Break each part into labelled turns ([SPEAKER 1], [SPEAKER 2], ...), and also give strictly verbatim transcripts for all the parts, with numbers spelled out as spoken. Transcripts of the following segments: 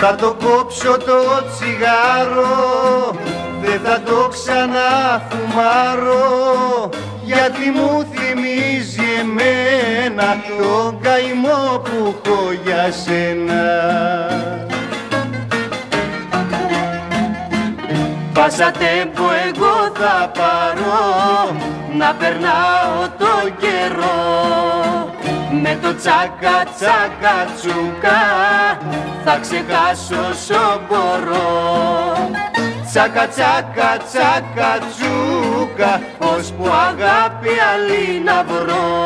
[SPEAKER 1] Θα το κόψω το τσιγάρο, δεν θα το ξαναφουμάρω, γιατί μου θυμίζει εμένα τον καημό που έχω για σένα. Πάσα τέμπο εγώ θα πάρω, να περνάω το καιρό, με το τσάκα τσάκα τσούκα θα ξεχάσω όσο μπορώ. Τσάκα τσάκα τσάκα τσούκα, ώσπου αγάπη άλλη να βρω.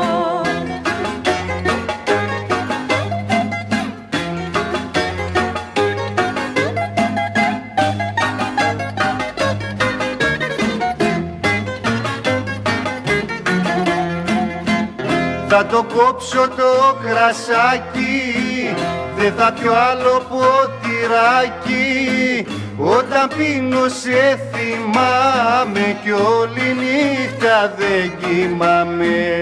[SPEAKER 1] Θα το κόψω το κρασάκι, δεν θα πιω άλλο ποτηράκι, όταν πίνω σε θυμάμαι κι όλη νύχτα δεν κοιμάμαι.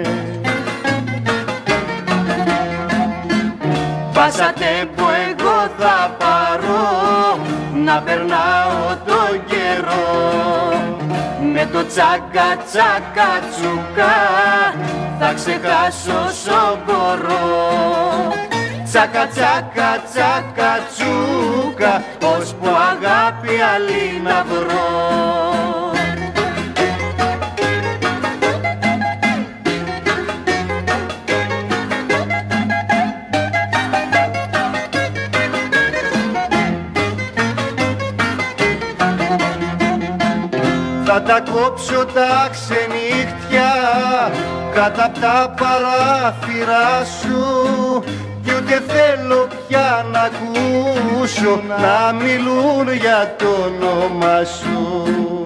[SPEAKER 1] Πάσα τέμπο εγώ θα πάρω, να περνάω το καιρό, με το τσάκα τσάκα τσούκα θα ξεχάσω όσο μπορώ. Τσάκα τσάκα τσάκα τσούκα, ώσπου αγάπη άλλη να βρω. Θα τα κόψω τα ξενύχτια κάτω απ' τα παράθυρά σου, κι ούτε θέλω πια να ακούσω να μιλούν για το όνομα σου.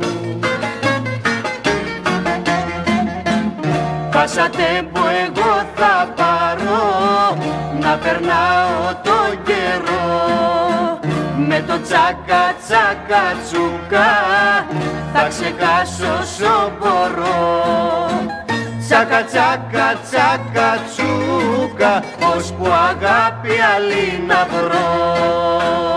[SPEAKER 1] Πάσα τέμπο εγώ θα πάρω, να περνάω το καιρό, με το τσάκα τσάκα τσούκα θα ξεχάσω όσο μπορώ. Τσάκα τσάκα τσάκα τσούκα, ώσπου αγάπη άλλη να βρω.